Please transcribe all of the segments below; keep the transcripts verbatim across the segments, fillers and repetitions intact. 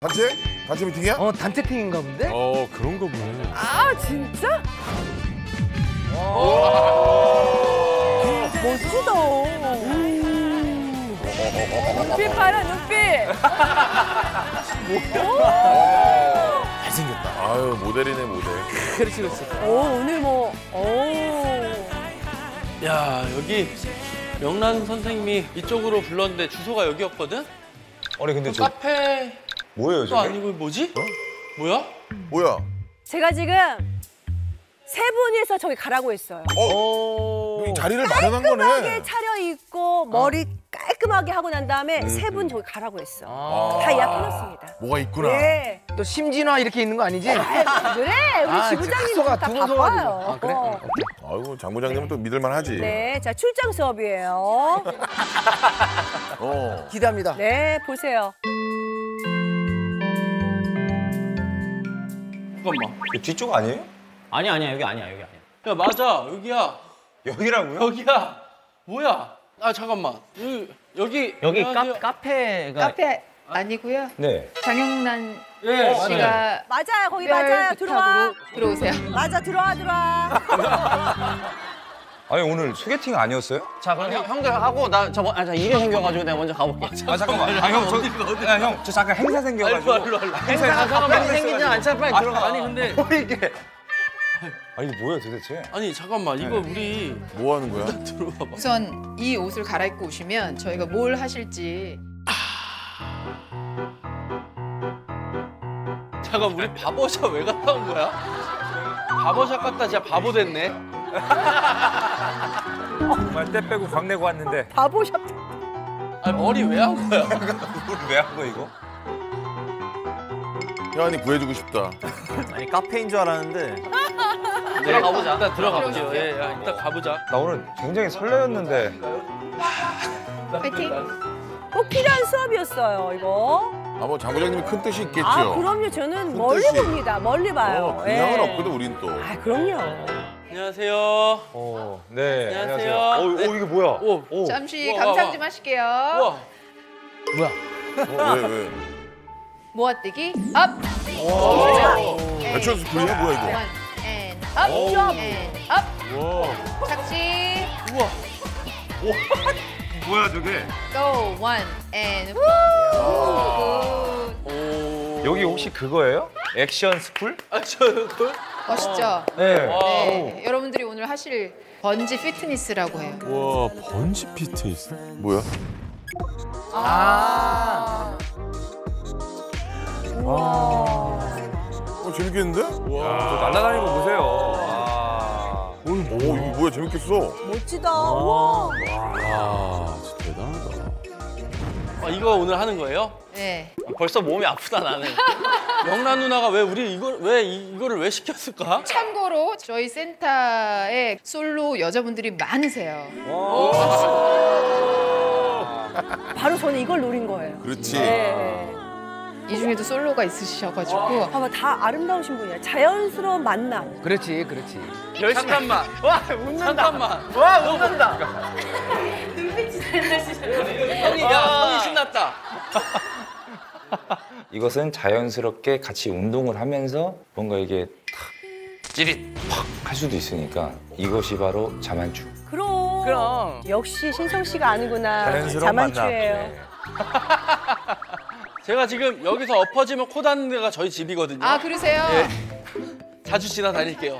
단체? 단체 미팅이야? 어, 단체핑인가 본데? 어, 그런가 보네. 아, 진짜? 멋지다. 눈빛 봐라, 눈빛. 잘생겼다. 아유, 모델이네, 모델. 그렇지, 그렇지. 오, 오늘 뭐, 오. 야, 여기 명란 선생님이 이쪽으로 불렀는데 주소가 여기였거든? 아니 근데 그 저 카페 뭐예요 또 저게? 아니고 뭐지? 뭐야? 뭐야? 제가 지금 세 분이서 저기 가라고 했어요. 어? 여기 자리를 마련한 깔끔하게 거네. 차려입고 머리 깔끔하게 하고 난 다음에 세 분 저기 가라고 했어. 아. 다 예약해놨습니다. 뭐가 있구나. 네. 또 심진화 이렇게 있는 거 아니지? 그래, 우리 아, 지부장님 숙소가 다 두번 바빠요. 서가지고. 아, 그래? 어. 아이고, 장부장님은 또 믿을만 하지. 네, 자 출장 수업이에요. 어. 기대합니다. 네, 보세요. 잠깐만. 그 뒤쪽 아니에요? 아니야 아니야 여기 아니야 여기 아니야. 야, 맞아. 여기야. 여기라고요? 여기야. 뭐야? 아, 잠깐만. 여기, 여기. 여기 카, 안녕하세요. 카페가 카페 아니고요. 네. 장영란 예, 씨가 맞아요, 거기 특별 맞아요. 들어와. 부탁으로 들어오세요. 맞아, 들어와, 들어와. 아니 오늘 소개팅 아니었어요? 자 그럼 형, 형들 하고 나 저번 아, 저 일이 생겨가지고 내가 먼저 가볼게. 아 잠깐만. 아 형 저, 야, 형, 저 잠깐 행사 생겨가지고. 알로, 알로, 알로. 행사가 갑자기 생기지 않잖아. 빨리 들어가. 아니, 근데. 뭐 이게? 아니 이게 뭐예요 도대체? 아니, 잠깐만. 이거 우리 뭐 하는 거야? 들어가 봐. 우선 이 옷을 갈아입고 오시면 저희가 뭘 하실지. 잠깐, 우리 바보샵 왜 갔다 온 거야? 바보샵 갔다 진짜 바보 됐네. 정말 때 빼고 광 내고 왔는데. 바보샵. 아니, 머리 왜 한 거야? 왜한 거야 이거? 혜환이 구해주고 싶다. 아니 카페인 줄 알았는데. 네, 들어가보자. 일단 들어가보죠. 예, 야, 일단 가보자. 나 오늘 굉장히 설레었는데. 파이팅. 꼭 필요한 수업이었어요, 이거. 아, 뭐 장부장님이 큰 뜻이 있겠죠. 아, 그럼요. 저는 큰 멀리 뜻이. 봅니다. 멀리 봐요. 어, 그냥은 예. 없거든, 우린 또. 아, 그럼요. 안녕하세요. 어, 네. 안녕하세요. 어, 네. 어 이게 뭐야? 오, 오. 잠시 우와, 감상 우와. 좀 하실게요. 우와. 뭐야? 어, 왜, 왜? 모아뛰기 업. 배추 스쿨이야? 뭐야, 이거? 원 앤 업. 앤 업. 착지. 우와. 뭐야 저게? 고. 원 앤 후. 굿. 오. 여기 혹시 그거예요? 액션 스쿨? 아, 저, 그? 멋있죠? 네. 와. 네. 여러분들이 오늘 하실 번지 피트니스라고 해요. 와, 번지 피트니스. 뭐야? 아. 어, 재밌겠는데? 저 날아다니는 거 보세요. 아. 오, 이거 뭐야, 재밌겠어. 멋지다. 우와. 아, 진짜 대단하다. 아, 이거 오늘 하는 거예요? 네. 벌써 몸이 아프다 나는. 영란 누나가 왜 우리 이걸 왜 이, 이거를 왜 시켰을까? 참고로 저희 센터에 솔로 여자분들이 많으세요. 바로 저는 이걸 노린 거예요. 그렇지. 네. 이 중에도 솔로가 있으셔가지고 봐봐, 다 아름다우신 분이야. 자연스러운 만남. 그렇지, 그렇지. 열심히. 잠깐만. 와, 웃는다. 잠깐만. 와, 웃는다. 형이, 야, 형이 신났다. 이것은 자연스럽게 같이 운동을 하면서 뭔가 이게 탁 찌릿 팍 할 수도 있으니까 이것이 바로 자만추. 그럼. 그럼. 역시 신성 씨가 아는구나. 자연스러운 만남. 자만추예요. 네. 제가 지금 여기서 엎어지면 코 닿는 데가 저희 집이거든요. 아 그러세요? 예. 자주 지나다닐게요.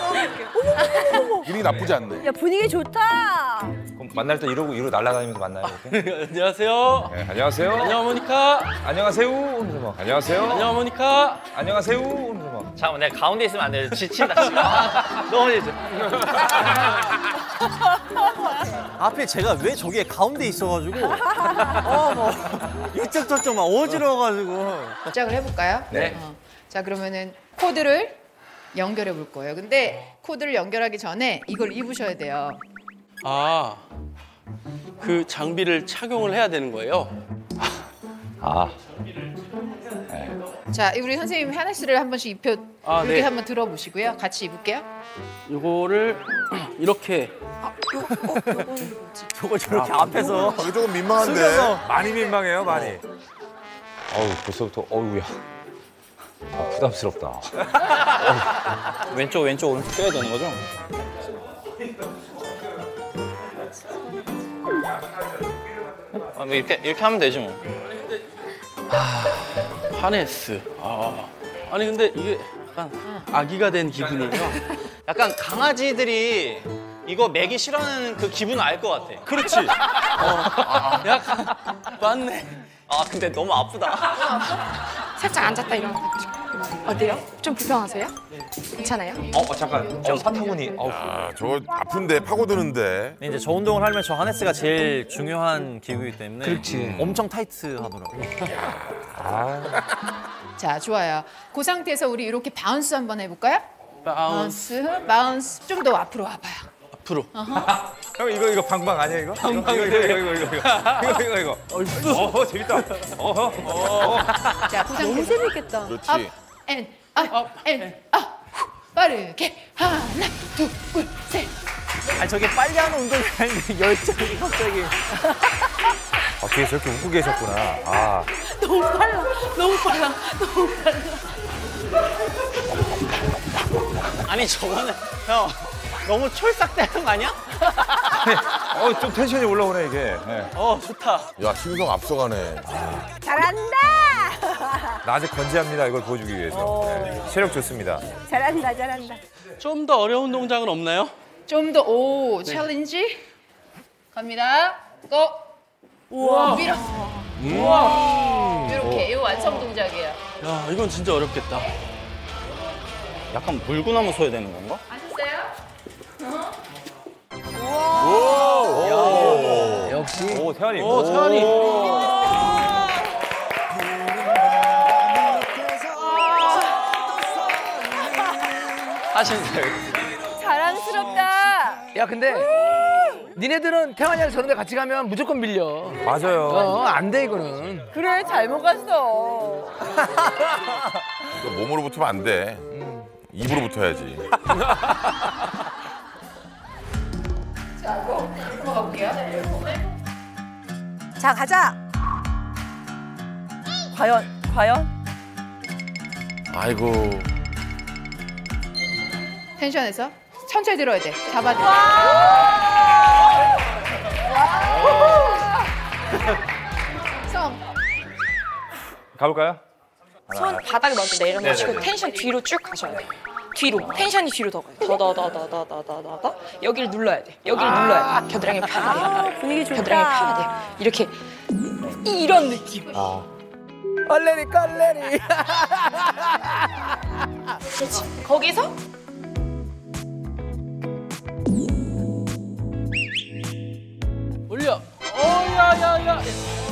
분위기 나쁘지 않네. 야, 분위기 좋다. 그럼 만날 때 이러고 이러고 날아다니면서 만나요 이렇게? 안녕하세요. 네, 안녕하세요. 안녕 어머니카. 안녕하세요. 오면서 막 안녕하세요. 안녕 어머니카. 안녕하세요. 오면서 막. 잠깐만 내가 가운데 있으면 안 돼. 지친다 지금. 너무 이제. 앞에 제가 왜 저기에 가운데 있어가지고 어, 뭐 이쪽 저쪽 막 어지러워가지고. 시작을 해볼까요? 네. 어. 자 그러면은 코드를 연결해 볼 거예요. 근데 코드를 연결하기 전에 이걸 입으셔야 돼요. 아, 그 장비를 착용을 해야 되는 거예요? 아. 자 우리 선생님 하나씩을 한 번씩 입혀 아, 이렇게 네. 한번 들어보시고요. 같이 입을게요. 이거를 이렇게. 저거 저렇게 앞에서 이게 조금 민망한데. 숙여서. 많이 민망해요 많이. 어우 벌써부터 어우야. 아, 부담스럽다. 왼쪽 왼쪽 오른쪽 떼야 되는 거죠? 아, 뭐 이렇게 이렇게 하면 되지 뭐. 하네스. 아. 아니 근데 이게 약간 아기가 된 기분이에요. 약간 강아지들이 이거 매기 싫어하는 그 기분을 알 것 같아. 그렇지. 어. 약간 맞네. 아 근데 너무 아프다. 살짝 앉았다 일어났다. 어때요? 좀 불편하세요? 괜찮아요? 어 잠깐. 어, 사타구니. 어우. 아, 저거 아픈데 파고드는데. 이제 저 운동을 하면 저 하네스가 제일 중요한 기구이기 때문에 그렇지. 엄청 타이트하더라고요. 자, 좋아요. 그 상태에서 우리 이렇게 바운스 한번 해볼까요? 바운스. 바운스, 바운스. 좀 더 앞으로 와봐요. 앞으로. 형 이거 이거 방방 아니야 이거? 방방 이거 이거 이거 이거 이거 이거 이거 이거. 어 재밌다. 어허. 어. 자, 그 너무 상태에서 재밌겠다. 그렇지. 업, 앤, 업, 앤, 업. 빠르게 하나, 둘, 셋. 아니 저게 빨리 하는 운동이 아닌데 열정이 갑자기. 아 뒤에 저렇게 웃고 계셨구나. 아. 너무 빨라, 너무 빨라, 너무 빨라. 아니 저거는 형 너무 촐싹대는 거 아니야? 어좀 텐션이 올라오네 이게. 네. 어 좋다. 야, 심성 앞서가네. 잘한다. 나 아직 건재합니다 이걸 보여주기 위해서. 네. 체력 좋습니다. 잘한다, 잘한다. 좀 더 어려운 동작은 없나요? 좀 더, 오, 챌린지. 갑니다. 고! 우와. 밀어. 우와. 이렇게, 이 완성 동작이에요. 야 이건 진짜 어렵겠다. 약간 물구나무 서야 되는 건가? 아셨어요? 역시. 오 태환이. 오 태환이. 하시면 돼요. 자랑스럽다. 야 근데 니네들은 태환이랑 저런 데 같이 가면 무조건 밀려. 맞아요. 어, 안 돼 이거는. 그래, 잘못 갔어. 이거 몸으로 붙으면 안 돼. 입으로 붙어야지. 자, 고! 넘어가 볼게요. 자, 가자. 과연, 과연? 아이고. 텐션에서 천천히 들어야 돼. 잡아줘. 성. 가볼까요? 손 바닥에 먼저 내려놓으시고 텐션 뒤로 쭉 가셔야 돼요. 뒤로. 텐션이 뒤로 더 가요. 더, 더, 더, 더, 더, 더, 더, 더, 더. 여기를 눌러야 돼. 여기를 눌러야 돼. 겨드랑이 펴야 돼요. 분위기 좋다. 겨드랑이 펴야 돼요. 이렇게 이런 느낌. 깔레리 깔레리. 그렇지. 거기서 올려. 어야야야.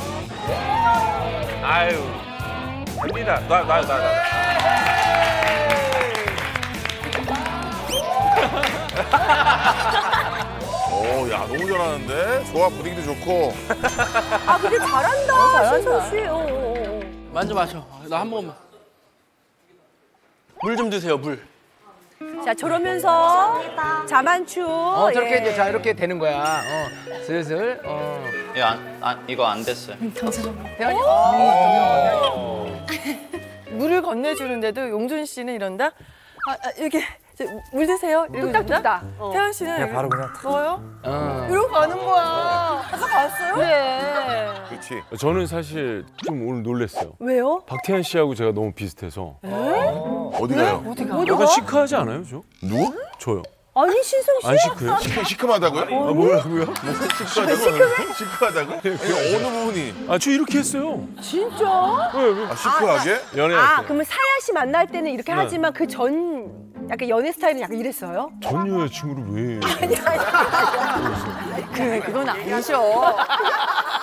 아유. 됩니다. 놔, 놔, 놔, 놔. 오, 야, 너무 잘하는데? 좋아, 분위기도 좋고. 아, 근데 잘한다. 신성 씨. 어, 어, 어. 만져 마셔. 나 한 모금만. 물 좀 드세요 물. 자, 저러면서 자만추. 어 저렇게 예. 이제 자 이렇게 되는 거야. 어 슬슬. 어. 이거 안, 안 이거 안 됐어요. 태환이. 물을 건네주는데도 용준 씨는 이런다. 아, 아 이렇게 저, 물 드세요. 이러고 뚝딱뚝딱. 어. 태연 씨는 그냥 이렇게 바로 그냥. 먹어요? 어. 이러고 가는 거야. 아까 봤어요? 그래. 그렇지. 저는 사실 좀 오늘 놀랐어요. 왜요? 박태환 씨하고 제가 너무 비슷해서 어디 가요? 어디가? 약간 시크하지 않아요, 저? 누구? 저요. 아니, 신성 씨. 안 시크해요? 시크, 시큼하다고요? 아 뭐라고요? 시큼하다고요? 시큼하다고? 아니, 어느 부분이? 아 저 이렇게 했어요. 진짜? 왜 왜? 아, 시크하게? 연애할 아, 때. 그러면 사야 씨 만날 때는 이렇게 네. 하지만 그 전 약간 연애 스타일은 약간 이랬어요? 전 여자친구를 왜? 그래 그건 아니셔.